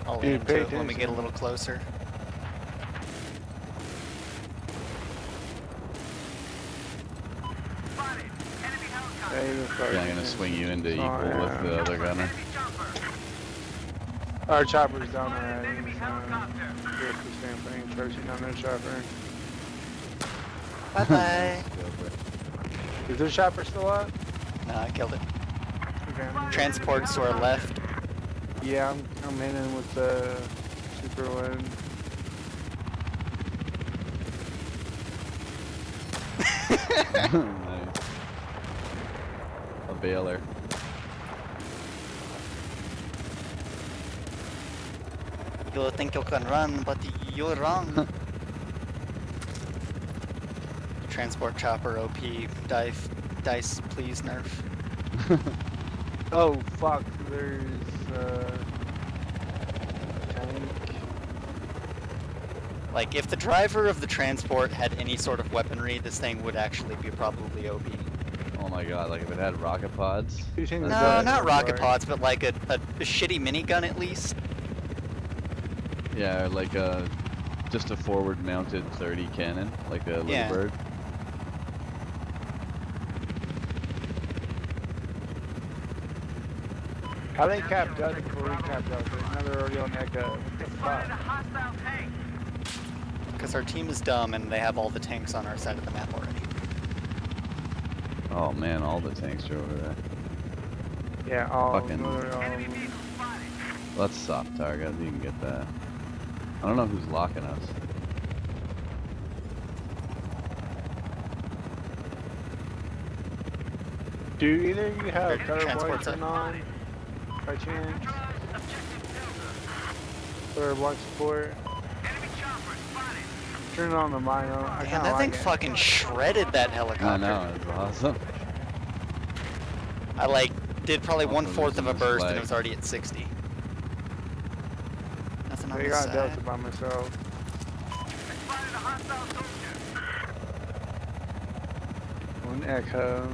I'll lean into it when we get a little closer. Yeah, I'm gonna swing you into equal with the other gunner. Our chopper's down there. He's do the same thing, charging on their chopper. Bye bye. Is their chopper still up? Nah, I killed it. Okay. Transports to our left. Yeah, I'm hitting with the super wind. Nice. A bailer. You think you can run, but you're wrong. Transport chopper OP. Dice, please nerf. Oh fuck, there's tank. Like, if the driver of the transport had any sort of weaponry, this thing would actually be probably OP. Oh my god, like if it had rocket pods. No, not rocket pods, but like a shitty minigun at least. Yeah, like just a forward mounted 30 cannon, like a little bird. How they capped out before we capped out? Now they're already on Echo. What the fuck? Because our team is dumb and they have all the tanks on our side of the map already. Oh man, all the tanks are over there. Yeah, all fucking. Well, that's soft target. You can get that. I don't know who's locking us. do either of you have gutter transports boy turned on by chance? Or block support? Turn on the mine. I Damn, that thing fucking shredded that helicopter. I know, it's awesome. I like did probably Also 1/4 of a losing this burst and flag. it was already at 60. Nothing on I this got side. Delta by myself. One Echo.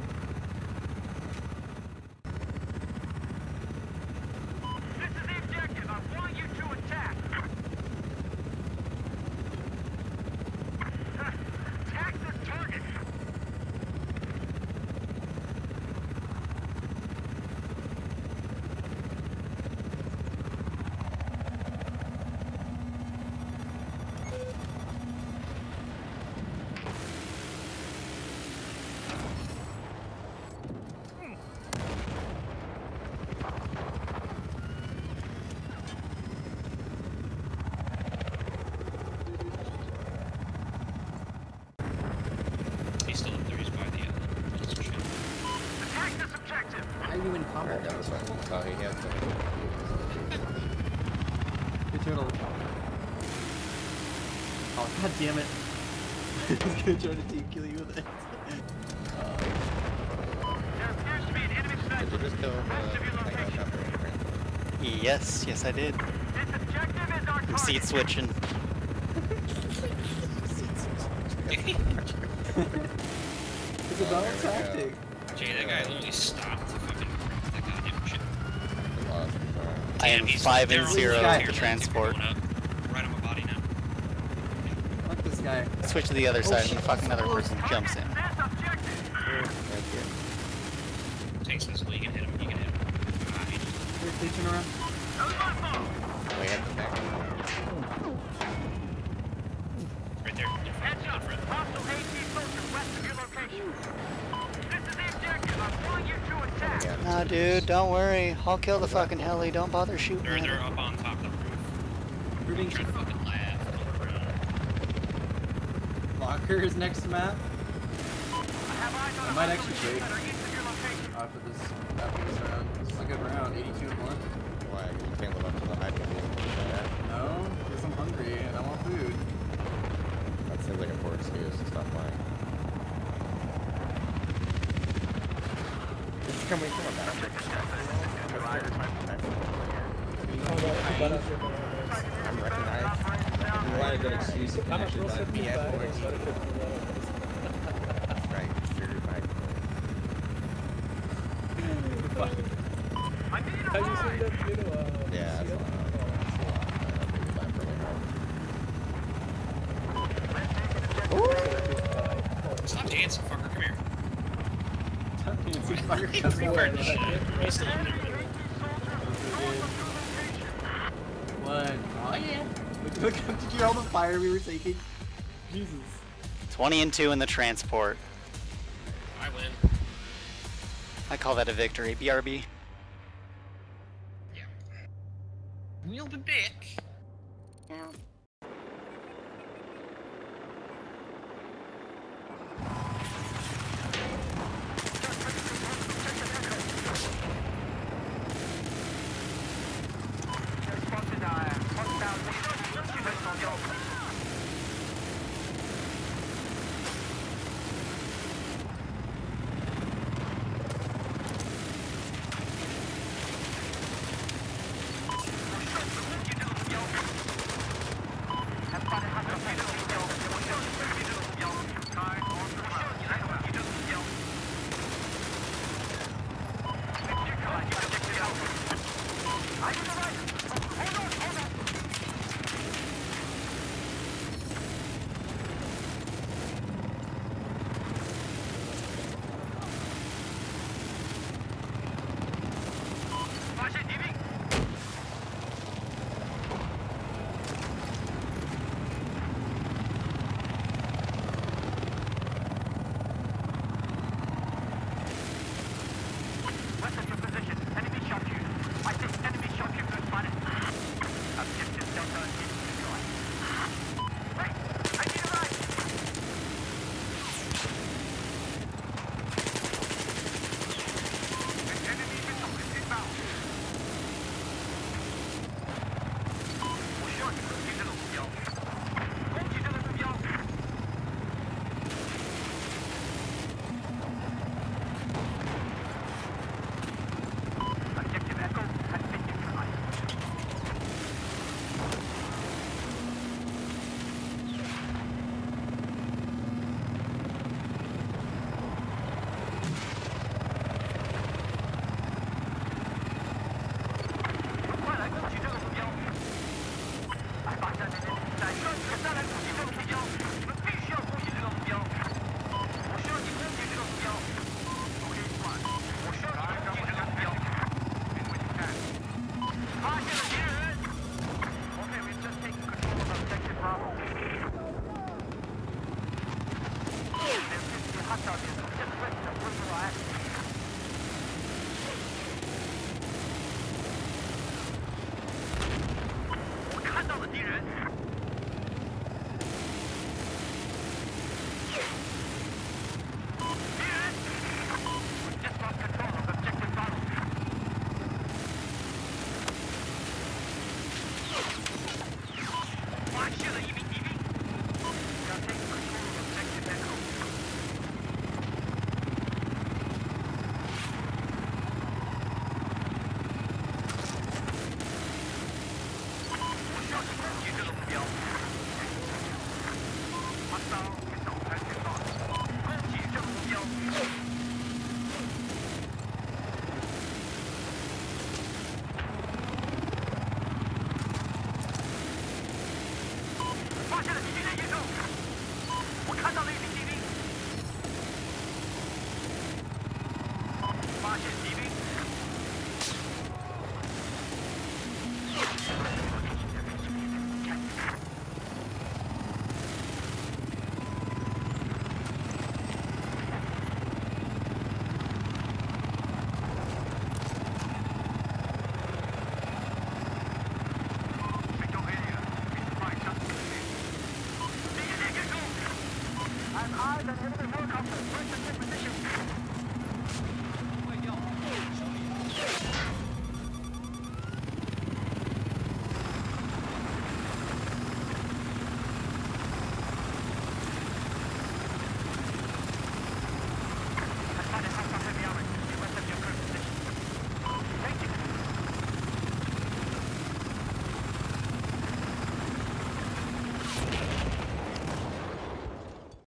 He's still up there, he's by the ship. Attack this objective! How are you in combat? That was fine. Oh, he had the... Good turtle. Oh, god damn it. He's gonna try to team kill you with it. There appears to be an enemy sniper. Did you just kill the chopper? Yes, I did. This objective is our I'm target. seat switching. It's a valid tactic. Jay, that guy literally stopped to fucking that goddamn ship. I am Damn, he's 5 and literally 0 here, at like, the transport. going up, right on my body now. Fuck this guy. Switch to the other side and the fucking other person jumps in. This objective. Takes this way, you can hit him, you can hit him. Wait, they turn around. We had the back. Right there. Heads up. Hostile AT soldier west of your location. This is the objective. I'm calling you to attack. Nah, dude, don't worry. I'll kill the fucking heli. Don't bother shooting at They're it. up on top of the roof. Rooting Trying to fucking laugh. Locker is next to map. I have eyes on I might hostile actually troops take that are east of your location. after this round. This is a good round. 82 and 1. Why? You can't live up to the hype of being that. No, because I'm hungry and I want food. That seems like a poor excuse to stop lying. Can we come back? I'm recognized. You wanted an excuse to actually let me at 14. Right, triggered by. I need a ride. Yeah, that's a lot. Can't see fire coming. Race to London. One. Oh yeah. Look, did you hear all the fire we were taking? Jesus. 20-2 in the transport. I win. I call that a victory. BRB. Yeah. Wheel the dick.